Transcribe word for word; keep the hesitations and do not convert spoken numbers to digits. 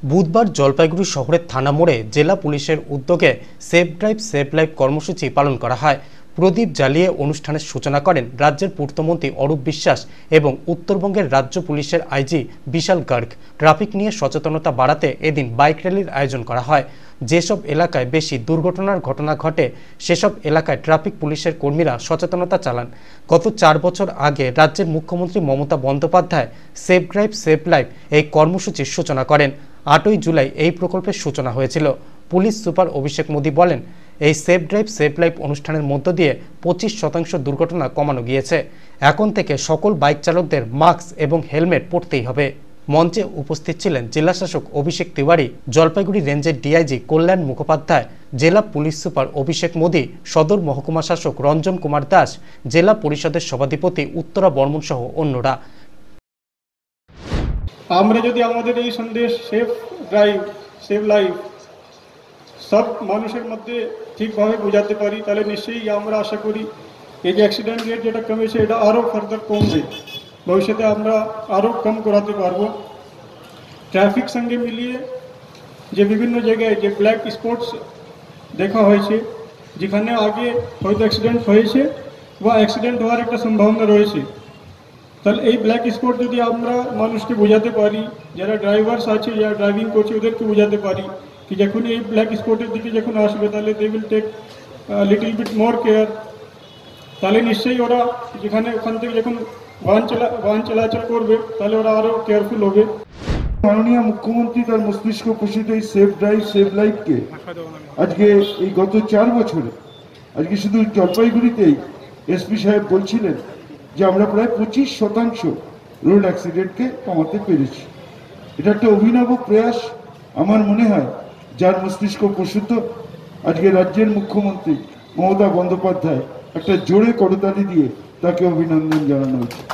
বুধবার জলপাইগুড়ি শহরের থানা মোড়ে জেলা পুলিশের উদ্যোগে সেভ ড্রাইভ সেভ লাইফ কর্মসূচি পালন করা হয়। প্রদীপ জ্বালিয়ে অনুষ্ঠানের সূচনা করেন রাজ্যের পূর্তমন্ত্রী অরূপ বিশ্বাস এবং উত্তরবঙ্গের রাজ্য পুলিশের আইজি বিশাল গার্গ। ট্রাফিক নিয়ে সচেতনতা বাড়াতে এদিন বাইক র্যালির আয়োজন করা হয়। যেসব এলাকায় বেশি দুর্ঘটনার ঘটনা ঘটে সেসব এলাকায় ট্রাফিক পুলিশের কর্মীরা সচেতনতা চালান। গত চার বছর আগে রাজ্যের মুখ্যমন্ত্রী Mamata Bandyopadhyay save drive save life এই কর্মসূচির সূচনা করেন। আটই জুলাই এই প্রকল্পের সূচনা হয়েছিল। পুলিশ সুপার অভিষেক মোদী বলেন, এই সেভ ড্রাইভ সেভ লাইফ অনুষ্ঠানের মধ্য দিয়ে পঁচিশ শতাংশ দুর্ঘটনা কমানো গিয়েছে। এখন থেকে সকল বাইক চালকদের মাস্ক এবং হেলমেট পরতেই হবে। মঞ্চে উপস্থিত ছিলেন জেলা শাসক অভিষেক তিওয়ারি, জলপাইগুড়ি রেঞ্জের ডিআইজি কল্যাণ মুখোপাধ্যায়, জেলা পুলিশ সুপার অভিষেক মোদী, সদর মহকুমা শাসক রঞ্জন কুমার দাস, জেলা পরিষদের সভাধিপতি উত্তরা বর্মন সহ অন্যরা। আমরা যদি আমাদের এই সন্দেশ সেভ ড্রাইভ সেভ লাইফ সব মানুষের মধ্যে ঠিকভাবে বোঝাতে পারি তাহলে নিশ্চয়ই আমরা আশা করি এই যে অ্যাক্সিডেন্ট রেট যেটা কমেছে এটা আরও ফার্দার কমবে, ভবিষ্যতে আমরা আরও কম করাতে পারবো। ট্রাফিক সঙ্গে মিলিয়ে যে বিভিন্ন জায়গায় যে ব্ল্যাক স্পটস দেখা হয়েছে, যেখানে আগে হয়তো অ্যাক্সিডেন্ট হয়েছে বা অ্যাক্সিডেন্ট হওয়ার একটা সম্ভাবনা রয়েছে, তাহলে এই ব্ল্যাক স্পট যদি আমরা মানুষকে বোঝাতে পারি, যারা ড্রাইভার্স আছে যারা ড্রাইভিং করছে ওদেরকে বোঝাতে পারি কি যখন এই ব্ল্যাক স্পটের দিকে যখন আসবে তাহলে they will take little bit more care, তাহলে নিশ্চয়ই ওরা যেখানে ওখান থেকে যখন বাহন চলা বাহন চলাচল করবে তাহলে ওরা আরও কেয়ারফুল হবে। মাননীয় মুখ্যমন্ত্রী তার মস্তিষ্ক পোষিত এই সেভ ড্রাইভ সেভ লাইফকে আজকে এই গত চার বছরে আজকে শুধু জলপাইগুড়িতেই এসপি সাহেব বলছিলেন যে আমরা প্রায় পঁচিশ শতাংশ রোড অ্যাক্সিডেন্টকে কমাতে পেরেছি। এটা একটা অভিনব প্রয়াস। আমার মনে হয় যার মস্তিষ্ক প্রসূত আজকে রাজ্যের মুখ্যমন্ত্রী মমতা বন্দ্যোপাধ্যায় একটা জোরে করতালি দিয়ে তাকে অভিনন্দন জানানো উচিত।